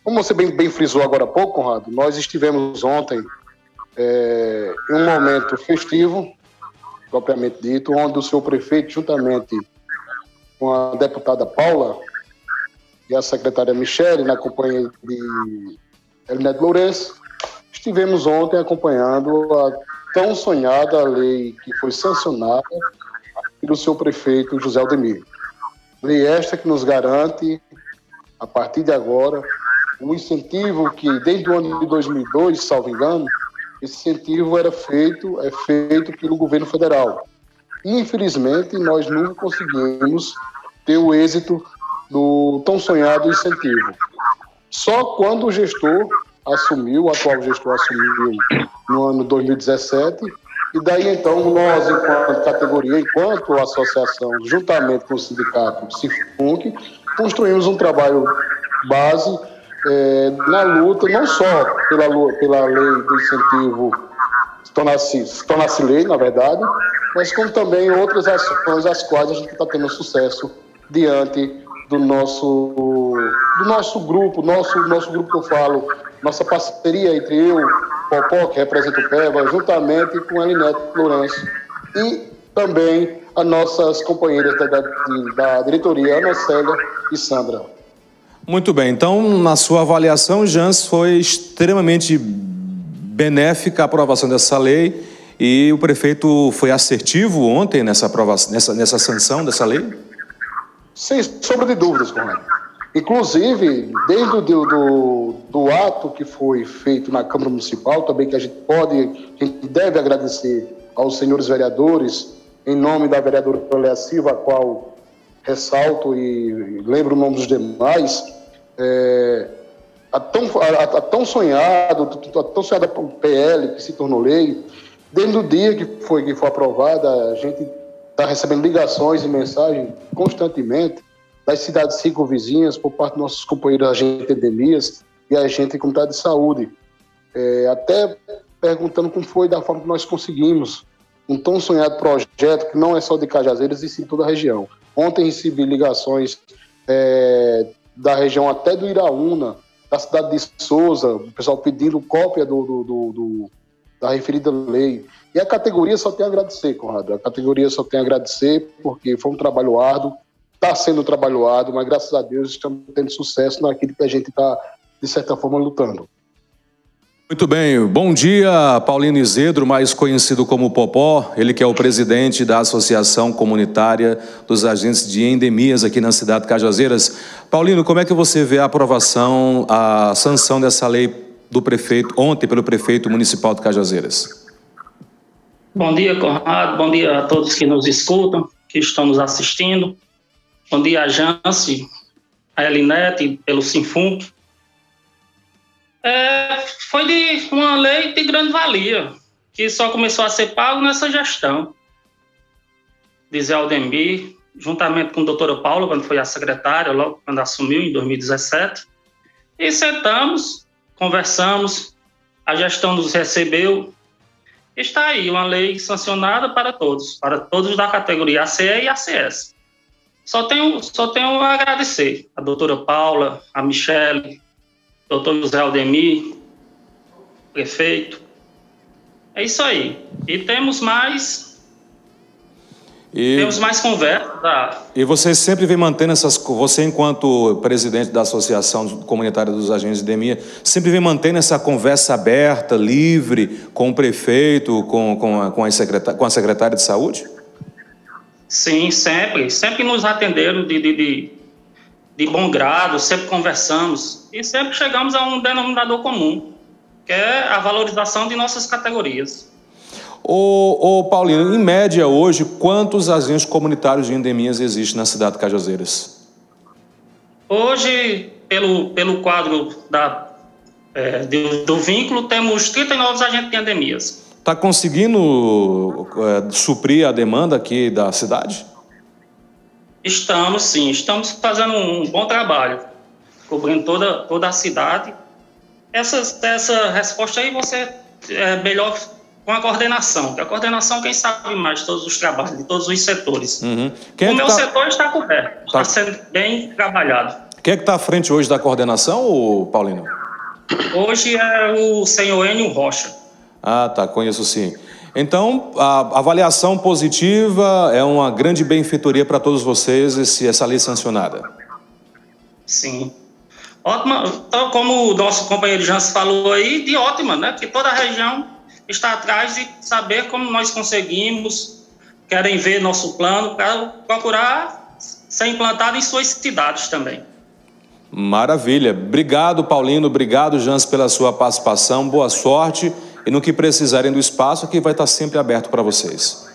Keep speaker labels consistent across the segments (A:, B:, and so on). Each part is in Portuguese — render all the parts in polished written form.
A: como você bem frisou agora há pouco, Conrado, nós estivemos ontem em um momento festivo, propriamente dito, onde o senhor prefeito, juntamente com a deputada Paula e a secretária Michele, na companhia de Elinete Lourenço, estivemos ontem acompanhando a tão sonhada lei que foi sancionada pelo seu prefeito José Aldemir. Lei esta que nos garante, a partir de agora, um incentivo que, desde o ano de 2002, salvo engano, esse incentivo é feito pelo governo federal. Infelizmente, nós nunca conseguimos ter o êxito do tão sonhado incentivo. Só quando o atual gestor assumiu no ano 2017, e daí então nós, enquanto categoria, enquanto associação, juntamente com o sindicato CIFUNC, construímos um trabalho base na luta, não só pela lei do incentivo tornar-se lei, na verdade, mas como também outras ações as quais a gente está tendo sucesso diante do nosso grupo, nosso grupo que eu falo, nossa parceria entre eu, Popó, que representa o PEVA, juntamente com a Elinete Lourenço, e também as nossas companheiras da diretoria, Ana Célia e Sandra.
B: Muito bem, então, na sua avaliação, Jans, foi extremamente benéfica a aprovação dessa lei e o prefeito foi assertivo ontem nessa aprovação, nessa sanção dessa lei?
A: Sem sombra de dúvidas, Conrado. Inclusive, desde do ato que foi feito na Câmara Municipal, também que a gente deve agradecer aos senhores vereadores, em nome da vereadora Léa Silva, a qual ressalto e lembro o nome dos demais, a tão sonhada PL que se tornou lei, desde o dia que foi aprovada, a gente está recebendo ligações e mensagens constantemente das cidades circunvizinhas por parte dos nossos companheiros agentes de endemias e agentes de comunidade de saúde, até perguntando como foi da forma que nós conseguimos um tão sonhado projeto que não é só de Cajazeiras e sim toda a região. Ontem recebi ligações da região até do Iraúna, da cidade de Souza, o pessoal pedindo cópia da referida lei. E a categoria só tem a agradecer, Conrado. A categoria só tem a agradecer porque foi um trabalho árduo, está sendo um trabalho árduo, mas graças a Deus estamos tendo sucesso naquilo que a gente está, de certa forma, lutando.
B: Muito bem, bom dia, Paulino Isedro, mais conhecido como Popó, ele que é o presidente da Associação Comunitária dos Agentes de Endemias aqui na cidade de Cajazeiras. Paulino, como é que você vê a aprovação, a sanção dessa lei do prefeito, ontem pelo prefeito municipal de Cajazeiras?
C: Bom dia, Conrado, bom dia a todos que nos escutam, que estão nos assistindo. Bom dia a Jance, a Elinete, pelo Sinfunc. Foi uma lei de grande valia, que só começou a ser pago nessa gestão. De Zé Aldemir, juntamente com a doutora Paula, quando foi a secretária, logo quando assumiu, em 2017. E sentamos, conversamos, a gestão nos recebeu. Está aí uma lei sancionada para todos da categoria ACE e ACS. Só tenho a agradecer a doutora Paula, a Michele, doutor José Aldemir, prefeito. É isso aí. E temos mais conversa.
B: E você sempre vem mantendo você enquanto presidente da Associação Comunitária dos Agentes de Endemia, sempre vem mantendo essa conversa aberta, livre, com o prefeito, com a secretária de saúde?
C: Sim, sempre nos atenderam de bom grado, sempre conversamos e sempre chegamos a um denominador comum, que é a valorização de nossas categorias.
B: Ô Paulino, em média hoje, quantos agentes comunitários de endemias existem na cidade de Cajazeiras?
C: Hoje, pelo quadro do vínculo, temos 39 agentes de endemias.
B: Está conseguindo suprir a demanda aqui da cidade?
C: Estamos, sim. Estamos fazendo um bom trabalho, cobrindo toda a cidade. Essa resposta aí melhor com a coordenação. Que a coordenação, quem sabe mais de todos os trabalhos, de todos os setores.
B: Uhum.
C: O meu setor está coberto, está sendo bem trabalhado.
B: Quem é que está à frente hoje da coordenação, Paulino?
C: Hoje é o senhor Enio Rocha.
B: Ah, tá, conheço sim. Então, a avaliação positiva é uma grande benfeitoria para todos vocês, essa lei sancionada.
C: Sim. Ótima, então, como o nosso companheiro Jansen falou aí, de ótima, né? Que toda a região está atrás de saber como nós conseguimos, querem ver nosso plano para procurar ser implantado em suas cidades também.
B: Maravilha. Obrigado, Paulino. Obrigado, Jansen, pela sua participação. Boa sorte. E no que precisarem do espaço, que vai estar sempre aberto para vocês.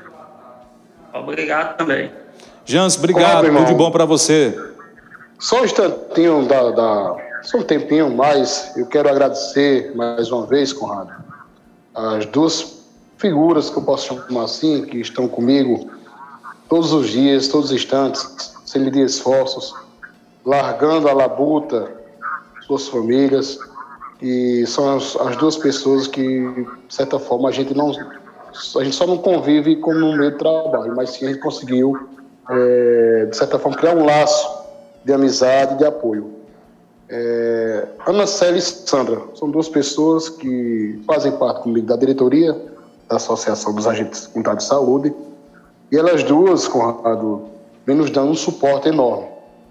C: Obrigado também.
B: Jansen, obrigado. Tudo de bom para você.
A: Só um instantinho, só um tempinho mais, eu quero agradecer mais uma vez, Conrado, as duas figuras que eu posso chamar assim, que estão comigo todos os dias, todos os instantes, sem medir esforços, largando a labuta, suas famílias, e são as duas pessoas que, de certa forma, a gente só não convive como no meio do trabalho, mas sim a gente conseguiu, de certa forma, criar um laço de amizade e de apoio. Ana Célia e Sandra são duas pessoas que fazem parte comigo da diretoria da Associação dos Agentes Comunitários de Saúde, e elas duas, Conrado, vêm nos dando um suporte enorme.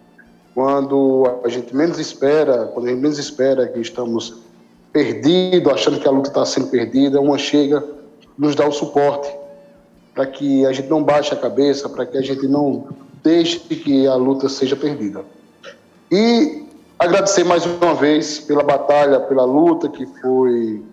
A: Quando a gente menos espera que estamos perdidos, achando que a luta está sendo perdida, uma chega, nos dá o suporte, para que a gente não baixe a cabeça, para que a gente não deixe que a luta seja perdida. E agradecer mais uma vez pela batalha, pela luta que foi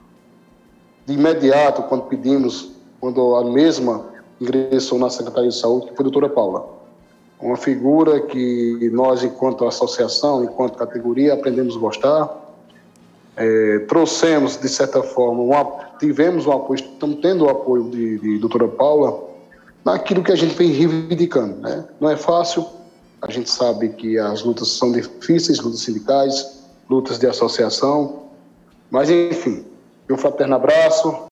A: de imediato, quando a mesma ingressou na Secretaria de Saúde, que foi a doutora Paula. Uma figura que nós, enquanto associação, enquanto categoria, aprendemos a gostar. Trouxemos, de certa forma, tivemos um apoio, estamos tendo o apoio de doutora Paula naquilo que a gente vem reivindicando, né? Não é fácil, a gente sabe que as lutas são difíceis, lutas sindicais, lutas de associação, mas enfim, um fraterno abraço.